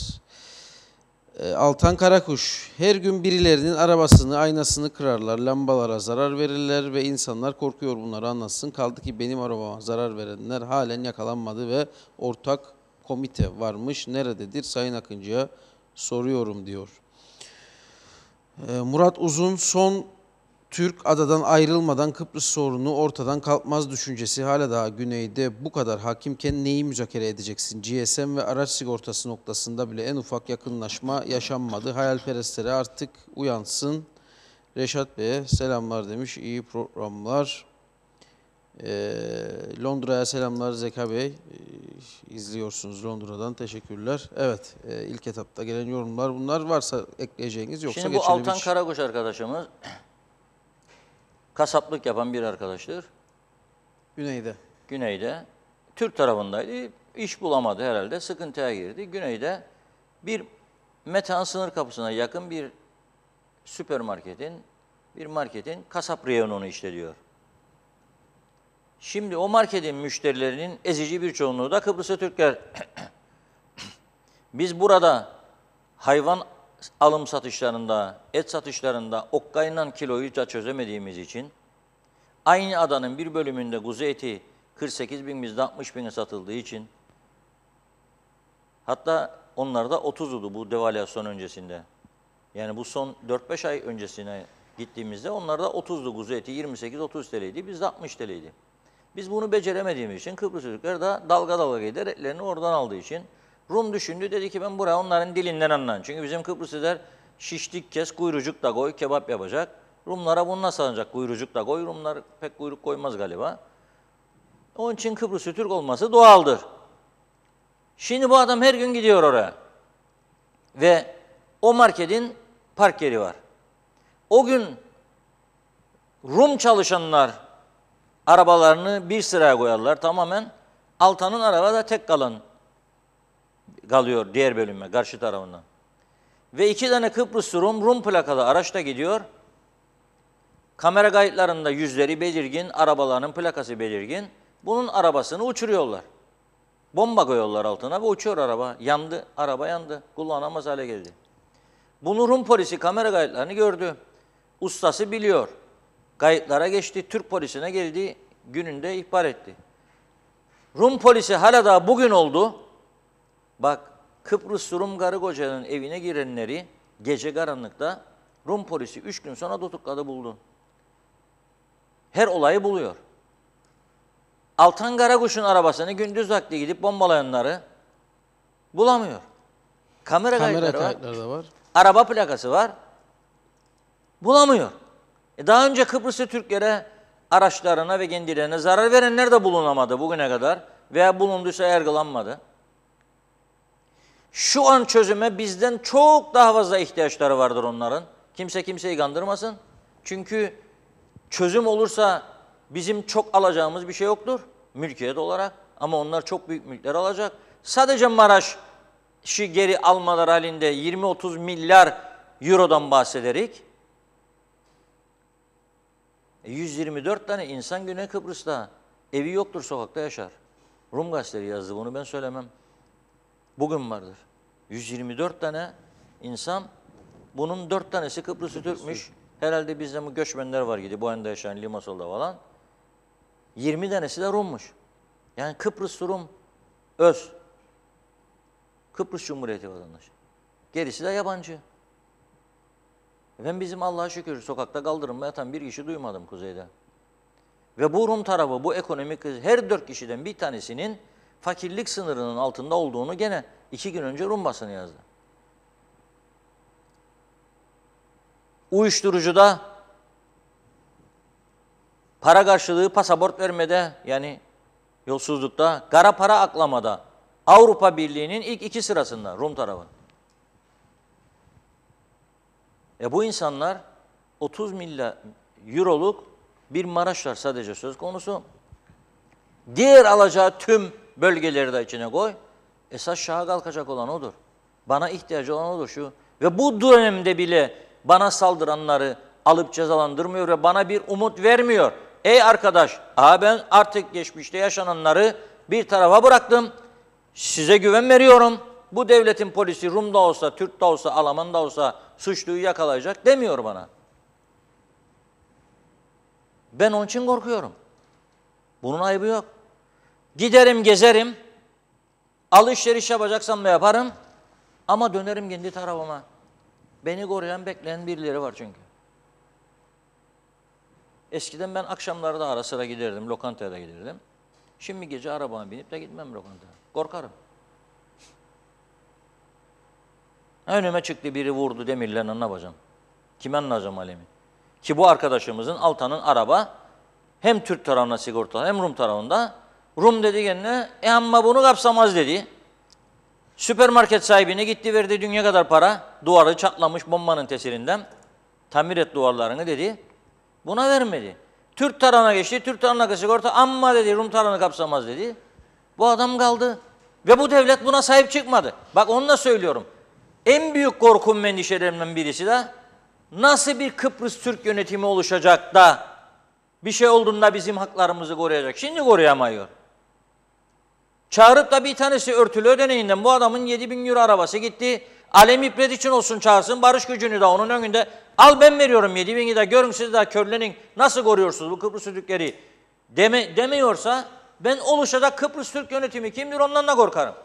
E, Altan Karakuş, her gün birilerinin arabasını, aynasını kırarlar, lambalara zarar verirler ve insanlar korkuyor bunları anlatsın. Kaldı ki benim arabama zarar verenler halen yakalanmadı ve ortak komite varmış. Nerededir? Sayın Akıncı'ya soruyorum diyor. E, Murat Uzun, son Türk adadan ayrılmadan Kıbrıs sorunu ortadan kalkmaz düşüncesi hala daha güneyde bu kadar hakimken neyi müzakere edeceksin? G S M ve araç sigortası noktasında bile en ufak yakınlaşma yaşanmadı. Hayalperestlere artık uyansın. Reşat Bey'e selamlar demiş. İyi programlar. Ee, Londra'ya selamlar Zeka Bey. Ee, izliyorsunuz Londra'dan. Teşekkürler. Evet, e, ilk etapta gelen yorumlar bunlar. Varsa ekleyeceğiniz yoksa Şimdi bu geçelim Altan hiç. Karakuş arkadaşımız kasaplık yapan bir arkadaştır. Güneyde. Güneyde. Türk tarafındaydı. İş bulamadı herhalde. Sıkıntıya girdi. Güneyde bir Metehan sınır kapısına yakın bir süpermarketin, bir marketin kasap reyonunu işletiyor. Şimdi o marketin müşterilerinin ezici bir çoğunluğu da Kıbrıslı Türkler. Biz burada hayvan alım satışlarında, et satışlarında okkayla kiloyu da çözemediğimiz için aynı adanın bir bölümünde kuzu eti kırk sekiz bin, bizde altmış bine satıldığı için, hatta onlarda otuzdu bu devalüasyon öncesinde. Yani bu son dört beş ay öncesine gittiğimizde onlarda otuzdu kuzu eti, yirmi sekiz otuz T L'ydi, bizde altmış T L'ydi. Biz bunu beceremediğimiz için Kıbrıs Türkler de dalga dalga gider, etlerini oradan aldığı için Rum düşündü, dedi ki ben buraya onların dilinden anlarım. Çünkü bizim Kıbrıslılar şişlik kes, kuyrucuk da koy, kebap yapacak. Rumlara bunu nasıl alacak? Kuyrucuk da koy, Rumlar pek kuyruk koymaz galiba. Onun için Kıbrıslı Türk olması doğaldır. Şimdi bu adam her gün gidiyor oraya. Ve o marketin park yeri var. O gün Rum çalışanlar arabalarını bir sıraya koyarlar tamamen. Altan'ın arabada tek kalan kalıyor diğer bölüme, karşı tarafından. Ve iki tane Kıbrıslı Rum, Rum plakalı araçta gidiyor. Kamera kayıtlarında yüzleri belirgin, arabalarının plakası belirgin. Bunun arabasını uçuruyorlar. Bomba koyuyorlar altına ve uçuyor araba. Yandı, araba yandı. Kullanamaz hale geldi. Bunu Rum polisi kamera kayıtlarını gördü. Ustası biliyor. Kayıtlara geçti, Türk polisine geldi, gününde ihbar etti. Rum polisi hala daha bugün oldu. Bak, Kıbrıs Rum karı kocanın evine girenleri gece karanlıkta Rum polisi üç gün sonra tutukladı, buldu. Her olayı buluyor. Altan Karakuş'un arabasını gündüz vakti gidip bombalayanları bulamıyor. Kamera, Kamera kayıtları kayıtları var. da var. Araba plakası var. Bulamıyor. E daha önce Kıbrıslı Türklere, araçlarına ve kendilerine zarar verenler de bulunamadı bugüne kadar veya bulunduysa yargılanmadı. Şu an çözüme bizden çok daha fazla ihtiyaçları vardır onların. Kimse kimseyi kandırmasın. Çünkü çözüm olursa bizim çok alacağımız bir şey yoktur mülkiyet olarak. Ama onlar çok büyük mülkler alacak. Sadece Maraş'ı geri almalar halinde yirmi otuz milyar eurodan bahsederek yüz yirmi dört tane insan Güney Kıbrıs'ta evi yoktur, sokakta yaşar. Rum gazeteleri yazdı bunu, ben söylemem. Bugün vardır. yüz yirmi dört tane insan, bunun dört tanesi Kıbrıslı Türkmüş. Herhalde bizde bu göçmenler var gibi, bu anda yaşayan Limassol'da falan. yirmi tanesi de Rummuş. Yani Kıbrıs Rum öz. Kıbrıs Cumhuriyeti vatandaşı. Gerisi de yabancı. Ben bizim Allah'a şükür sokakta kaldırımda yatan bir kişi duymadım kuzeyde. Ve bu Rum tarafı, bu ekonomik kriz, her dört kişiden bir tanesinin fakirlik sınırının altında olduğunu gene iki gün önce Rum basını yazdı. Uyuşturucuda, para karşılığı pasaport vermede, yani yolsuzlukta, kara para aklamada Avrupa Birliği'nin ilk iki sırasında Rum tarafı. E bu insanlar otuz milyar euroluk bir Maraşlar sadece söz konusu. Diğer alacağı tüm bölgeleri de içine koy. Esas şaha kalkacak olan odur. Bana ihtiyacı olan odur şu. Ve bu dönemde bile bana saldıranları alıp cezalandırmıyor ve bana bir umut vermiyor. Ey arkadaş, aha ben artık geçmişte yaşananları bir tarafa bıraktım. Size güven veriyorum. Bu devletin polisi Rum da olsa, Türk de olsa, Alman da olsa suçluyu yakalayacak demiyor bana. Ben onun için korkuyorum. Bunun ayıbı yok. Giderim, gezerim. Alışveriş yapacaksam da yaparım. Ama dönerim kendi tarafıma. Beni koruyan, bekleyen birileri var çünkü. Eskiden ben akşamları da ara sıra giderdim, lokantaya da giderdim. Şimdi gece arabama binip de gitmem lokantaya. Korkarım. Önüme çıktı biri, vurdu demirlerle, ne yapacağım? Kime anlayacağım alemi? Ki bu arkadaşımızın Altan'ın araba hem Türk tarafına sigortalı hem Rum tarafında. Rum dedi kendine, e ama bunu kapsamaz dedi. Süpermarket sahibine gitti, verdi dünya kadar para. Duvarı çatlamış bombanın tesirinden. Tamir et duvarlarını dedi. Buna vermedi. Türk tarafına geçti, Türk tarafına sigorta, amma dedi Rum tarafını kapsamaz dedi. Bu adam kaldı. Ve bu devlet buna sahip çıkmadı. Bak onu da söylüyorum. En büyük korkum, endişelerimden birisi de nasıl bir Kıbrıs Türk yönetimi oluşacak da bir şey olduğunda bizim haklarımızı koruyacak. Şimdi koruyamıyor. Çağırıp da bir tanesi örtülü ödeneğinden bu adamın yedi bin euro arabası gitti. Alem ibret için olsun çağırsın, barış gücünü de onun önünde. Al ben veriyorum yedi bini de, görün siz de körlenin nasıl koruyorsunuz bu Kıbrıs Türkleri deme, demiyorsa, ben oluşacak Kıbrıs Türk yönetimi kimdir ondan da korkarım.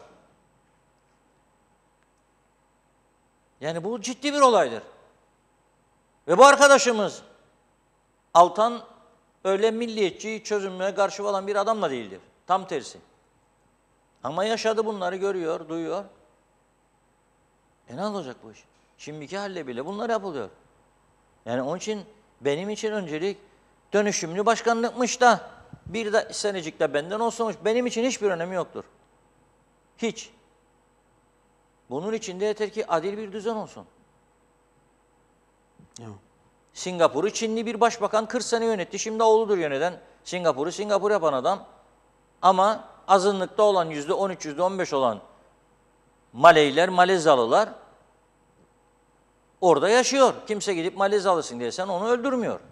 Yani bu ciddi bir olaydır. Ve bu arkadaşımız Altan öyle milliyetçi, çözülmeye karşı olan bir adam da değildir. Tam tersi. Ama yaşadı, bunları görüyor, duyuyor. E ne olacak bu iş? Şimdiki halle bile bunlar yapılıyor. Yani onun için benim için öncelik dönüşümlü başkanlıkmış da bir de senecik de benden olsun. Benim için hiçbir önemi yoktur. Hiç. Bunun için de yeter ki adil bir düzen olsun. Evet. Singapur'u Çinli bir başbakan kırk sene yönetti. Şimdi oğludur yöneten. Singapur'u Singapur yapan adam. Ama azınlıkta olan yüzde on üç, yüzde on beş olan Maleyler, Malezyalılar orada yaşıyor. Kimse gidip Malezyalısın desen onu öldürmüyor.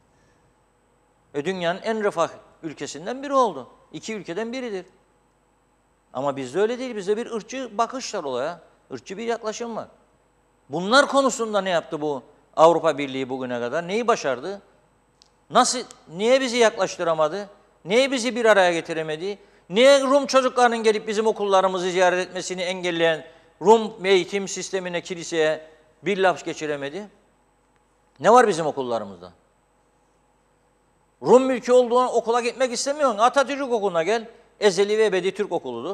E dünyanın en refah ülkesinden biri oldu. İki ülkeden biridir. Ama bizde öyle değil. Bizde bir ırkçı bakışlar olaya. Irkçı bir yaklaşım var. Bunlar konusunda ne yaptı bu Avrupa Birliği bugüne kadar? Neyi başardı? Nasıl, niye bizi yaklaştıramadı? Niye bizi bir araya getiremedi? Niye Rum çocuklarının gelip bizim okullarımızı ziyaret etmesini engelleyen Rum eğitim sistemine, kiliseye bir laf geçiremedi? Ne var bizim okullarımızda? Rum mülkü olduğu okula gitmek istemiyorsun. Atatürk okuluna gel. Ezeli ve ebedi Türk okuludur.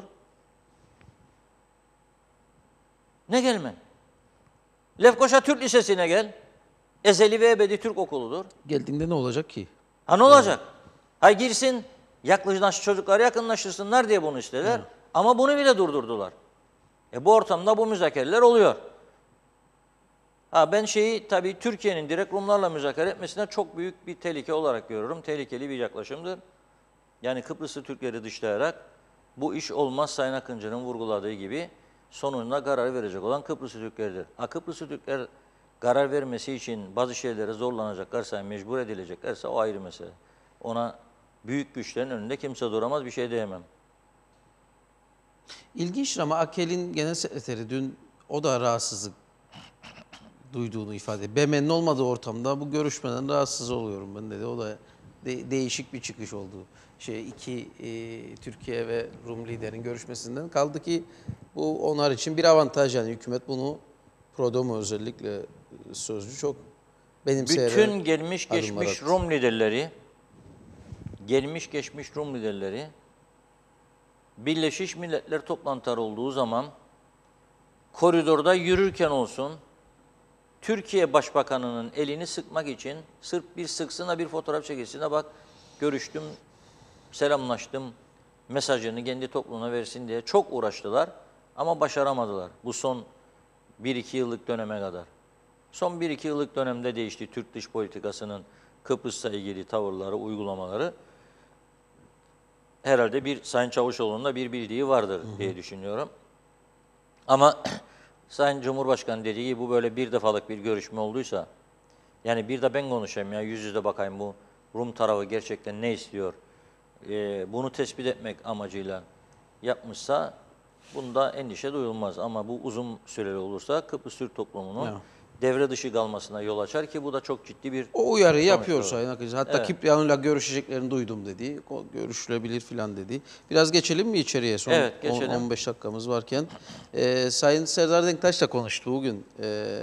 Ne gelmen? Lefkoşa Türk Lisesi'ne gel. Ezeli ve ebedi Türk okuludur. Geldiğinde ne olacak ki? Ha ne olacak? Ha girsin, yaklaşık çocuklar yakınlaştırsınlar diye bunu istediler. Evet. Ama bunu bile durdurdular. E bu ortamda bu müzakereler oluyor. Ha ben şeyi tabii Türkiye'nin direkt Rumlarla müzakere etmesine çok büyük bir tehlike olarak görüyorum. Tehlikeli bir yaklaşımdır. Yani Kıbrıslı Türkleri dışlayarak bu iş olmaz, Sayın Akıncı'nın vurguladığı gibi sonunda karar verecek olan Kıbrıslı Türkleridir. Ha Kıbrıslı Türkler karar vermesi için bazı şeylere zorlanacaklarsa, mecbur edileceklerse o ayrı mesele. Ona büyük güçlerin önünde kimse duramaz, bir şey diyemem. İlginçtir ama AKEL'in genel sekreteri dün o da rahatsızlık duyduğunu ifade etti. B M N'nin olmadığı ortamda bu görüşmeden rahatsız oluyorum ben dedi. O da de, değişik bir çıkış oldu. Şey iki e, Türkiye ve Rum liderin görüşmesinden kaldı ki bu onlar için bir avantaj, yani hükümet bunu Prodomo özellikle sözcü çok benimseyerek bütün gelmiş geçmiş Rum liderleri gelmiş geçmiş Rum liderleri Birleşmiş Milletler toplantıları olduğu zaman koridorda yürürken olsun Türkiye Başbakanı'nın elini sıkmak için sırf bir sıksına bir fotoğraf çekilsine bak görüştüm, selamlaştım, mesajını kendi toplumuna versin diye çok uğraştılar ama başaramadılar bu son bir iki yıllık döneme kadar. Son bir iki yıllık dönemde değişti Türk dış politikasının Kıbrıs'la ilgili tavırları, uygulamaları. Herhalde bir Sayın Çavuşoğlu'nun da bir bildiği vardır diye hı hı. düşünüyorum. Ama Sayın Cumhurbaşkanı dediği gibi bu böyle bir defalık bir görüşme olduysa, yani bir de ben konuşayım ya, yüz yüze bakayım bu Rum tarafı gerçekten ne istiyor, ee, bunu tespit etmek amacıyla yapmışsa bunda endişe duyulmaz. Ama bu uzun süreli olursa Kıbrıs Türk toplumunun ya. devre dışı kalmasına yol açar ki bu da çok ciddi bir... O uyarıyı yapıyor Sayın Akıncı. Hatta evet. Kipriano'yla görüşeceklerini duydum dedi. Görüşülebilir filan dedi. Biraz geçelim mi içeriye? Son evet, geçelim. on on beş dakikamız varken. Ee, Sayın Serdar Denktaş da konuştu bugün. Ee,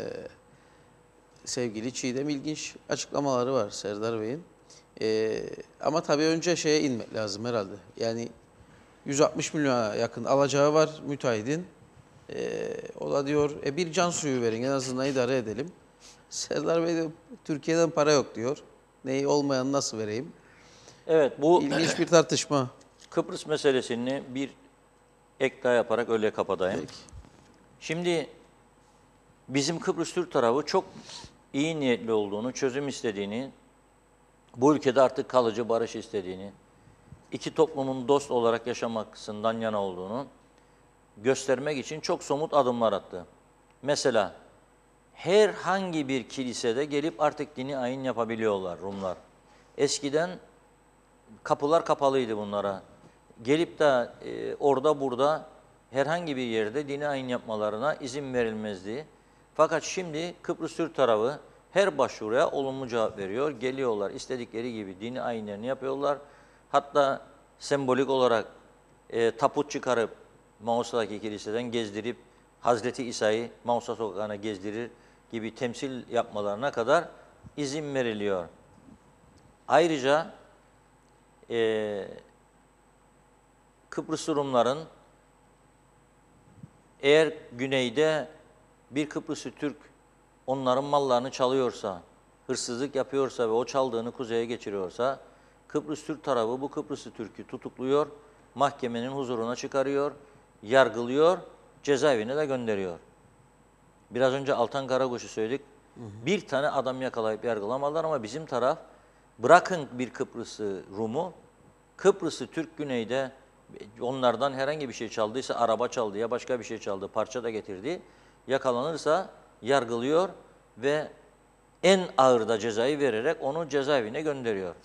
sevgili Çiğdem, ilginç açıklamaları var Serdar Bey'in. Ee, ama tabii önce şeye inmek lazım herhalde. Yani yüz altmış milyona yakın alacağı var müteahhidin. Ee, o da diyor e, bir can suyu verin en azından idare edelim. Serdar Bey de Türkiye'den para yok diyor. Neyi olmayan nasıl vereyim? Evet, bu ilginç bir tartışma. Kıbrıs meselesini bir ek daha yaparak öyle kapatayım. Peki. Şimdi bizim Kıbrıs Türk tarafı çok iyi niyetli olduğunu, çözüm istediğini, bu ülkede artık kalıcı barış istediğini, iki toplumun dost olarak yaşamasından yana olduğunu göstermek için çok somut adımlar attı. Mesela herhangi bir kilisede gelip artık dini ayin yapabiliyorlar Rumlar. Eskiden kapılar kapalıydı bunlara. Gelip de e, orada burada herhangi bir yerde dini ayin yapmalarına izin verilmezdi. Fakat şimdi Kıbrıs Türk tarafı her başvuruya olumlu cevap veriyor. Geliyorlar, istedikleri gibi dini ayinlerini yapıyorlar. Hatta sembolik olarak e, taput çıkarıp Mausa'daki kiliseden gezdirip Hazreti İsa'yı Mausa sokağına gezdirir gibi temsil yapmalarına kadar izin veriliyor. Ayrıca e, Kıbrıs Rumların eğer güneyde bir Kıbrıslı Türk onların mallarını çalıyorsa, hırsızlık yapıyorsa ve o çaldığını kuzeye geçiriyorsa, Kıbrıs Türk tarafı bu Kıbrıslı Türk'ü tutukluyor, mahkemenin huzuruna çıkarıyor, yargılıyor, cezaevine de gönderiyor. Biraz önce Altan Karakuş'u söyledik. Hı hı. Bir tane adam yakalayıp yargılamadılar ama bizim taraf bırakın bir Kıbrıslı Rum'u, Kıbrıslı Türk güneyde onlardan herhangi bir şey çaldıysa, araba çaldı ya başka bir şey çaldı, parça da getirdi, yakalanırsa yargılıyor ve en ağır da cezayı vererek onu cezaevine gönderiyor.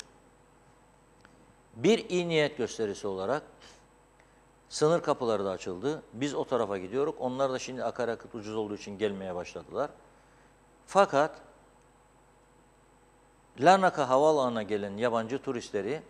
Bir iyi niyet gösterisi olarak sınır kapıları da açıldı. Biz o tarafa gidiyoruz. Onlar da şimdi akaryakıt ucuz olduğu için gelmeye başladılar. Fakat Larnaka Havaalanı'na gelen yabancı turistleri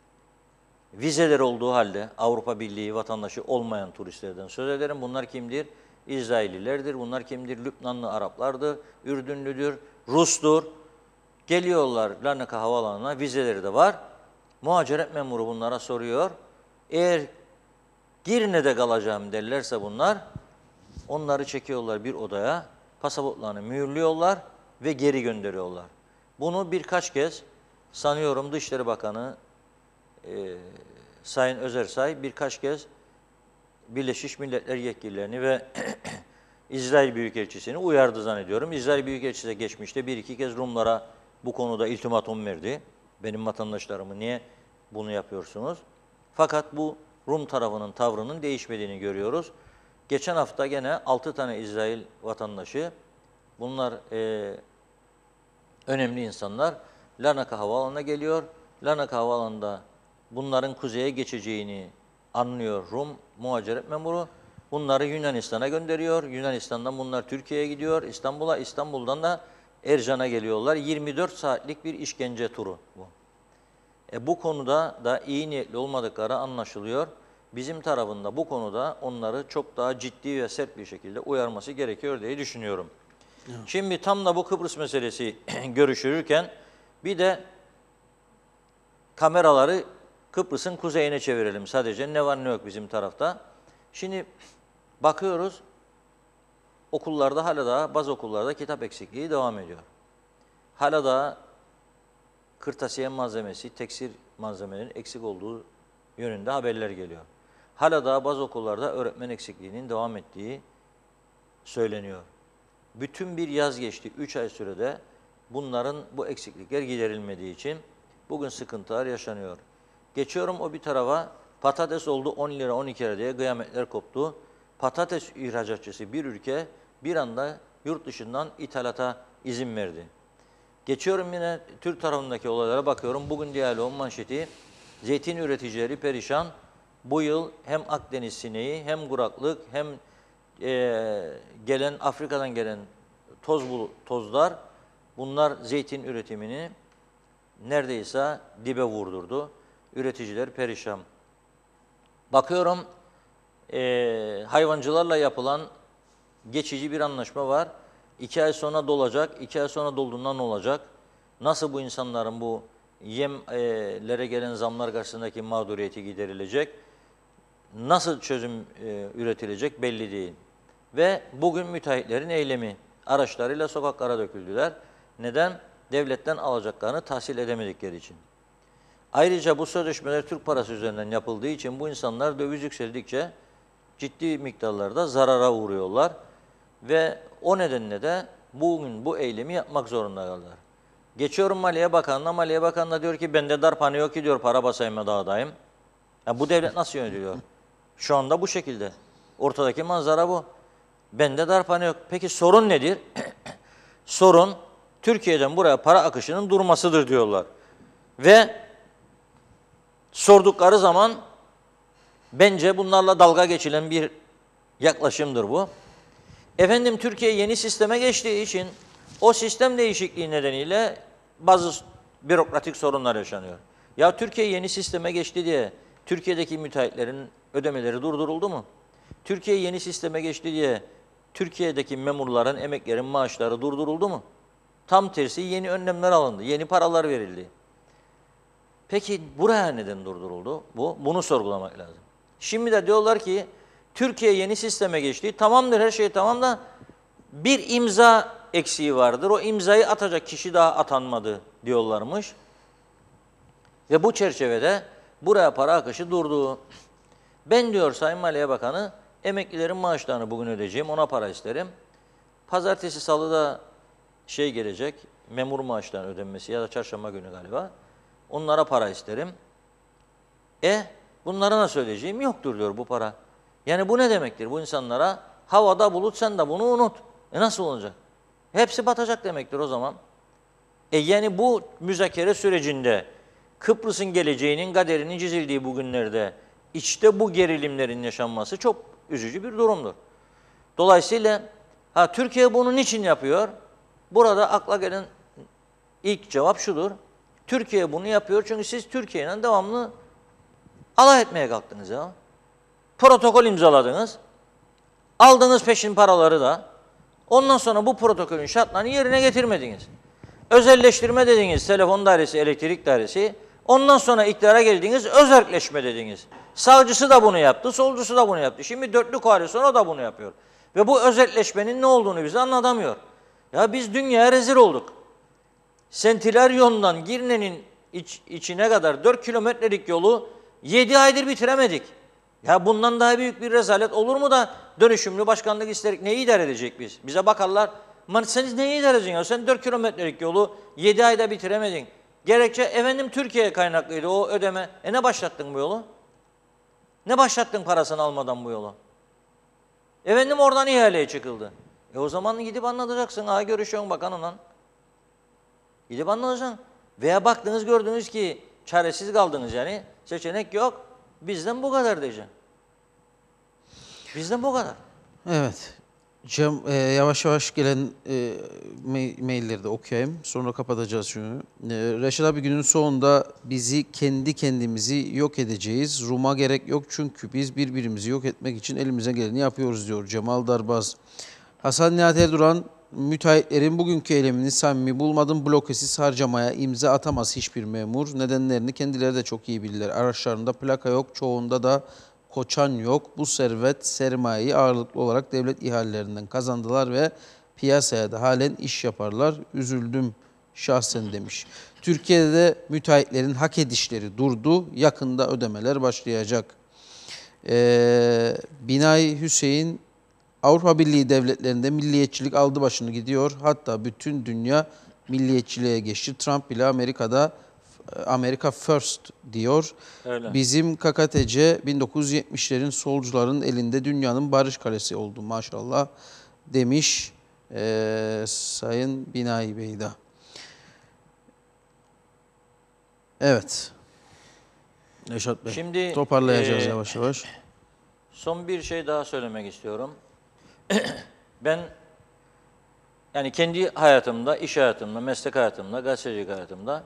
vizeler olduğu halde Avrupa Birliği vatandaşı olmayan turistlerden söz ederim. Bunlar kimdir? İsraillilerdir. Bunlar kimdir? Lübnanlı Araplardır, Ürdünlüdür, Rus'tur. Geliyorlar Larnaka Havaalanı'na, vizeleri de var. Muhaciret memuru bunlara soruyor. Eğer Girne'de kalacağım derlerse bunlar, onları çekiyorlar bir odaya, pasaportlarını mühürlüyorlar ve geri gönderiyorlar. Bunu birkaç kez sanıyorum Dışişleri Bakanı e, Sayın Özersay birkaç kez Birleşmiş Milletler yetkililerini ve İsrail Büyükelçisi'ni uyardı zannediyorum. İsrail Büyükelçisi de geçmişte bir iki kez Rumlara bu konuda ultimatum verdi. Benim vatandaşlarımı niye bunu yapıyorsunuz? Fakat bu Rum tarafının tavrının değişmediğini görüyoruz. Geçen hafta gene altı tane İsrail vatandaşı, bunlar e, önemli insanlar, Larnaka Havaalanı'na geliyor. Larnaka Havaalanı'nda bunların kuzeye geçeceğini anlıyor Rum muhaciret memuru. Bunları Yunanistan'a gönderiyor. Yunanistan'dan bunlar Türkiye'ye gidiyor. İstanbul'a, İstanbul'dan da Ercan'a geliyorlar. yirmi dört saatlik bir işkence turu bu. E, bu konuda da iyi niyetli olmadıkları anlaşılıyor. Bizim tarafında bu konuda onları çok daha ciddi ve sert bir şekilde uyarması gerekiyor diye düşünüyorum. Evet. Şimdi tam da bu Kıbrıs meselesi görüşülürken bir de kameraları Kıbrıs'ın kuzeyine çevirelim sadece. Ne var ne yok bizim tarafta. Şimdi bakıyoruz okullarda hala da bazı okullarda kitap eksikliği devam ediyor. Hala da kırtasiye malzemesi, tekstil malzemelerinin eksik olduğu yönünde haberler geliyor. Hala da bazı okullarda öğretmen eksikliğinin devam ettiği söyleniyor. Bütün bir yaz geçti, üç ay sürede bunların bu eksiklikler giderilmediği için bugün sıkıntılar yaşanıyor. Geçiyorum o bir tarafa, patates oldu on lira on iki lira diye kıyametler koptu. Patates ihracatçısı bir ülke bir anda yurt dışından ithalata izin verdi. Geçiyorum yine Türk tarafındaki olaylara bakıyorum. Bugün Diyaloğun manşeti, zeytin üreticileri perişan. Bu yıl hem Akdeniz sineği hem kuraklık hem e, gelen Afrika'dan gelen toz tozlar bunlar zeytin üretimini neredeyse dibe vurdurdu. Üreticiler perişan. Bakıyorum e, hayvancılarla yapılan geçici bir anlaşma var. İki ay sonra dolacak, iki ay sonra dolduğunda ne olacak? Nasıl bu insanların bu yemlere gelen zamlar karşısındaki mağduriyeti giderilecek? Nasıl çözüm e, üretilecek belli değil. Ve bugün müteahhitlerin eylemi, araçlarıyla sokaklara döküldüler. Neden? Devletten alacaklarını tahsil edemedikleri için. Ayrıca bu sözleşmeler Türk parası üzerinden yapıldığı için bu insanlar döviz yükseldikçe ciddi miktarlarda zarara uğruyorlar. Ve o nedenle de bugün bu eylemi yapmak zorunda kaldılar. Geçiyorum Maliye Bakanı'na, Maliye Bakanı da diyor ki bende darphane yok ki diyor, para basayım ve dağıdayım. Ya bu devlet nasıl yönetiliyor? Şu anda bu şekilde. Ortadaki manzara bu. Bende darphane yok. Peki sorun nedir? Sorun Türkiye'den buraya para akışının durmasıdır diyorlar. Ve sordukları zaman bence bunlarla dalga geçilen bir yaklaşımdır bu. Efendim Türkiye yeni sisteme geçtiği için o sistem değişikliği nedeniyle bazı bürokratik sorunlar yaşanıyor. Ya Türkiye yeni sisteme geçti diye Türkiye'deki müteahhitlerin ödemeleri durduruldu mu? Türkiye yeni sisteme geçti diye Türkiye'deki memurların, emeklerin maaşları durduruldu mu? Tam tersi yeni önlemler alındı, yeni paralar verildi. Peki buraya neden durduruldu? Bu, bunu sorgulamak lazım. Şimdi de diyorlar ki Türkiye yeni sisteme geçti. Tamamdır, her şey tamam da bir imza eksiği vardır. O imzayı atacak kişi daha atanmadı diyorlarmış. Ve bu çerçevede buraya para akışı durdu. Ben diyor Sayın Maliye Bakanı emeklilerin maaşlarını bugün ödeyeceğim, ona para isterim. Pazartesi, salıda şey gelecek, memur maaşlarının ödenmesi ya da çarşamba günü galiba. Onlara para isterim. E bunlara nasıl ödeyeceğim? Yoktur diyor bu para. Yani bu ne demektir? Bu insanlara havada bulut, sen de bunu unut. E nasıl olacak? Hepsi batacak demektir o zaman. E yani bu müzakere sürecinde Kıbrıs'ın geleceğinin kaderinin çizildiği bugünlerde işte bu gerilimlerin yaşanması çok üzücü bir durumdur. Dolayısıyla ha Türkiye bunu niçin yapıyor? Burada akla gelen ilk cevap şudur. Türkiye bunu yapıyor çünkü siz Türkiye'yle devamlı alay etmeye kalktınız ya. Protokol imzaladınız. Aldığınız peşin paraları da ondan sonra bu protokolün şartlarını yerine getirmediniz. Özelleştirme dediniz, telefon dairesi, elektrik dairesi. Ondan sonra iktidara geldiğiniz özerkleşme dediniz. Sağcısı da bunu yaptı, solcusu da bunu yaptı. Şimdi dörtlü koalisyon o da bunu yapıyor. Ve bu özelleşmenin ne olduğunu bize anlatamıyor. Ya biz dünyaya rezil olduk. Sentilaryon'dan Girne'nin iç, içine kadar dört kilometrelik yolu yedi aydır bitiremedik. Ya bundan daha büyük bir rezalet olur mu da dönüşümlü başkanlık isterik neyi idare edecek biz? Bize bakarlar, sen neyi idare edeceksin ya? Sen dört kilometrelik yolu yedi ayda bitiremedin. Gerekçe efendim Türkiye'ye kaynaklıydı o ödeme. E ne başlattın bu yolu? Ne başlattın parasını almadan bu yolu? Efendim oradan ihaleye çıkıldı. E o zaman gidip anlatacaksın. Ha görüşüyorsun bakanınla. Gidip anlatacaksın. Veya baktınız gördünüz ki çaresiz kaldınız yani. Seçenek yok. Bizden bu kadar diyeceksin. Bizden bu kadar. Evet. Cem, e, yavaş yavaş gelen e, me- mailleri de okuyayım. Sonra kapatacağız şunu. E, Reşat abi günün sonunda bizi kendi kendimizi yok edeceğiz. Rum'a gerek yok çünkü biz birbirimizi yok etmek için elimize geleni yapıyoruz diyor Cemal Darbaz. Hasan Nihat Erduran, müteahhitlerin bugünkü eylemini samimi bulmadım. Blokesiz harcamaya imza atamaz hiçbir memur. Nedenlerini kendileri de çok iyi bilirler. Araçlarında plaka yok, çoğunda da koçan yok. Bu servet sermayeyi ağırlıklı olarak devlet ihalelerinden kazandılar ve piyasaya da halen iş yaparlar. Üzüldüm şahsen demiş. Türkiye'de de müteahhitlerin hak edişleri durdu. Yakında ödemeler başlayacak. Ee, Binay Hüseyin, Avrupa Birliği devletlerinde milliyetçilik aldı başını gidiyor. Hatta bütün dünya milliyetçiliğe geçti. Trump bile Amerika'da Amerika First diyor. Öyle. Bizim K K T C bin dokuz yüz yetmişlerin solcuların elinde dünyanın barış kalesi oldu maşallah demiş ee, Sayın Binay Bey de. Evet. Reşat Bey. Şimdi Toparlayacağız e, yavaş yavaş. Son bir şey daha söylemek istiyorum. Ben yani kendi hayatımda, iş hayatımda, meslek hayatımda, gazetecilik hayatımda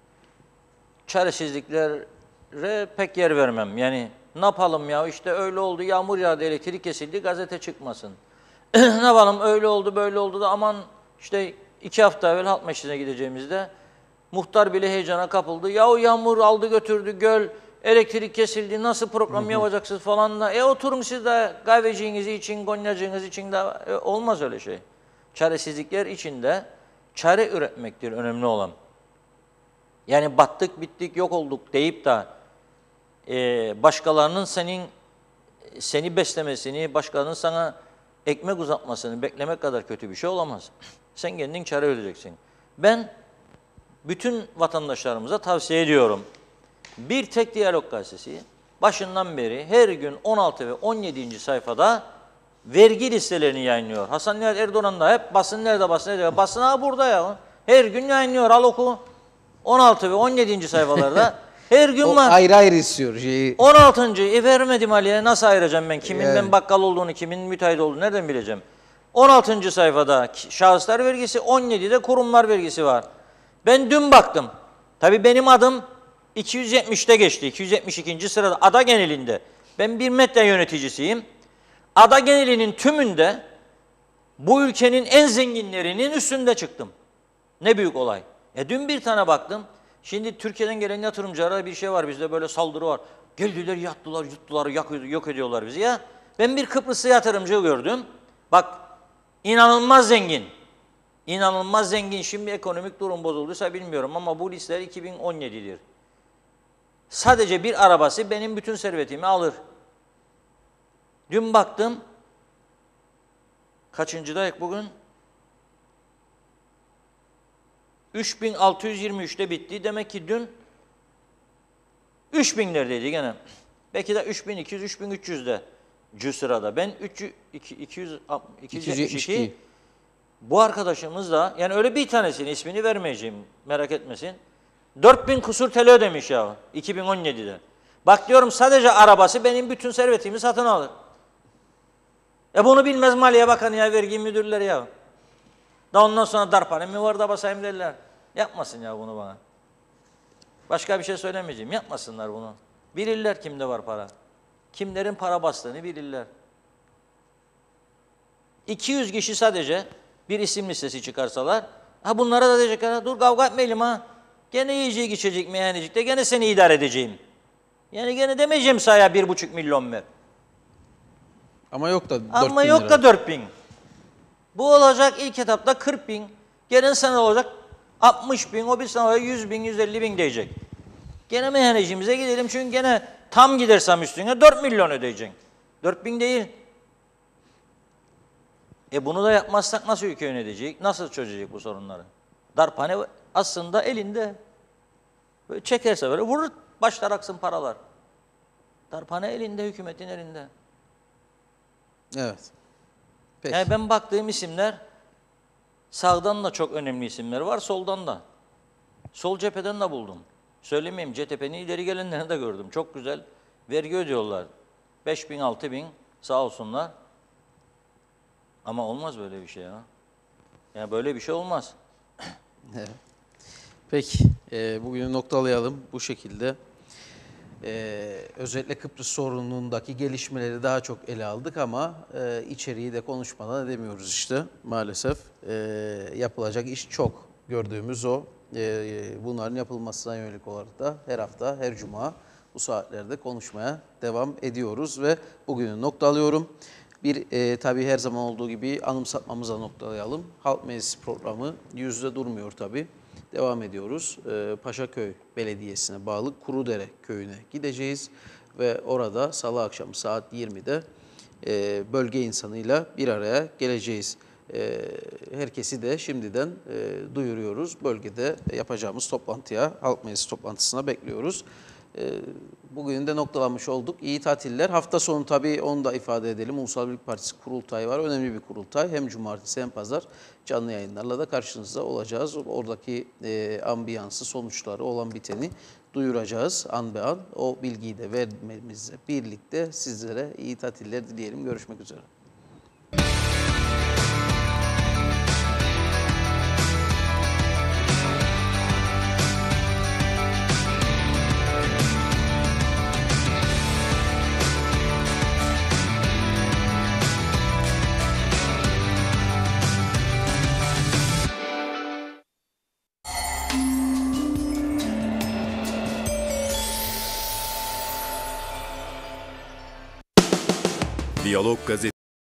çaresizliklere pek yer vermem. Yani ne yapalım ya işte öyle oldu, yağmur yağdı, elektrik kesildi, gazete çıkmasın. Ne yapalım öyle oldu, böyle oldu da aman işte iki hafta evvel halk meclisine gideceğimizde muhtar bile heyecana kapıldı. Yahu yağmur aldı götürdü göl, elektrik kesildi, nasıl program yapacaksınız falan da. E oturun siz de kahveciğinizi için, gonyacığınız için de e, olmaz öyle şey. Çaresizlikler içinde çare üretmektir önemli olan. Yani battık, bittik, yok olduk deyip de e, başkalarının senin seni beslemesini, başkalarının sana ekmek uzatmasını beklemek kadar kötü bir şey olamaz. Sen kendin çare üreteceksin. Ben bütün vatandaşlarımıza tavsiye ediyorum. Bir tek Diyalog Gazetesi başından beri her gün on altı ve on yedinci sayfada vergi listelerini yayınlıyor. Hasan Nihat Erdoğan da hep basın nerede, basın nerede? Basın ha burada ya. Her gün yayınlıyor, al oku. on altı ve on yedinci sayfalarda Her gün O var. ayrı ayrı istiyor şeyi. on altıncı E vermedim Ali'ye. Nasıl ayıracağım ben? Kimin Yani. ben bakkal olduğunu, kimin müteahhit olduğunu nereden bileceğim? on altıncı sayfada şahıslar vergisi, on yedide kurumlar vergisi var. Ben dün baktım. Tabii benim adım iki yüz yetmişte geçti. iki yüz yetmiş ikinci sırada ada genelinde. Ben bir medya yöneticisiyim. Ada genelinin tümünde bu ülkenin en zenginlerinin üstünde çıktım. Ne büyük olay. E dün bir tane baktım. Şimdi Türkiye'den gelen yatırımcılara bir şey var. Bizde böyle saldırı var. Geldiler, yattılar, yuttular, yok, yok ediyorlar bizi ya. Ben bir Kıbrıslı yatırımcı gördüm. Bak, inanılmaz zengin. İnanılmaz zengin. Şimdi ekonomik durum bozulduysa bilmiyorum ama bu listeler iki bin on yedidir. Sadece bir arabası benim bütün servetimi alır. Dün baktım. Kaçıncıdayız bugün? üç bin altı yüz yirmi üçte bitti. Demek ki dün üç binlerdeydi gene. Belki de üç bin iki yüz, üç bin üç yüzde cü sırada. Ben üç yüz, iki yüz, iki yüz yetmiş iki. Bu arkadaşımız da, yani öyle bir tanesinin ismini vermeyeceğim, merak etmesin. dört bin kusur T L ödemiş ya iki bin on yedide. Bak diyorum, sadece arabası benim bütün servetimi satın alır. E bunu bilmez Maliye Bakanı ya, vergi müdürleri ya. Da ondan sonra darpane mi var da basayım derler. Yapmasın ya bunu bana. Başka bir şey söylemeyeceğim. Yapmasınlar bunu. Bilirler kimde var para. Kimlerin para bastığını bilirler. iki yüz kişi sadece bir isim listesi çıkarsalar, ha bunlara da diyecekler, dur kavga etmeyelim ha. Gene yiyecek içecek meyhanecikte gene seni idare edeceğim. Yani gene demeyeceğim saya bir buçuk milyon ver. Ama yok da dört Ama bin yok lira. da dört bin. Bu olacak ilk etapta kırk bin. Gelen sene olacak altmış bin. O bir sene olacak yüz bin, yüz elli bin diyecek. Gene meyhanecimize gidelim çünkü gene tam gidersem üstüne dört milyon ödeyeceksin. dört bin değil. E bunu da yapmazsak nasıl ülke yönetecek? Nasıl çözecek bu sorunları? Darphane aslında elinde. Böyle çekerse böyle vurur, başlar aksın paralar. Darphane elinde, hükümetin elinde. Evet. Peki. Yani ben baktığım isimler, sağdan da çok önemli isimler var, soldan da. Sol cepheden de buldum. Söylemeyeyim, C H P'nin ileri gelenlerini de gördüm. Çok güzel vergi ödüyorlar. beş bin, altı bin sağ olsunlar. Ama olmaz böyle bir şey ya. Yani böyle bir şey olmaz. Evet. Peki, e, bugünü noktalayalım bu şekilde. E, özellikle Kıbrıs sorunundaki gelişmeleri daha çok ele aldık ama e, içeriği de konuşmadan edemiyoruz işte maalesef. E, yapılacak iş çok, gördüğümüz o. E, bunların yapılmasına yönelik olarak da her hafta, her cuma bu saatlerde konuşmaya devam ediyoruz ve bugünü noktalıyorum. Bir e, tabii her zaman olduğu gibi anımsatmamıza noktalayalım. Halk Meclisi programı yüzde durmuyor tabii. Devam ediyoruz. E, Paşaköy Belediyesi'ne bağlı Kurudere Köyü'ne gideceğiz. Ve orada salı akşamı saat yirmide e, bölge insanıyla bir araya geleceğiz. E, herkesi de şimdiden e, duyuruyoruz. Bölgede yapacağımız toplantıya, Halk Meclisi toplantısına bekliyoruz. Bugün de noktalanmış olduk. İyi tatiller. Hafta sonu tabii onu da ifade edelim. Ulusal Birlik Partisi kurultayı var. Önemli bir kurultay. Hem cumartesi hem pazar canlı yayınlarla da karşınızda olacağız. Oradaki e, ambiyansı, sonuçları, olan biteni duyuracağız an be an. O bilgiyi de vermemizle birlikte sizlere iyi tatiller dileyelim. Görüşmek üzere. Diyalog Gazetesi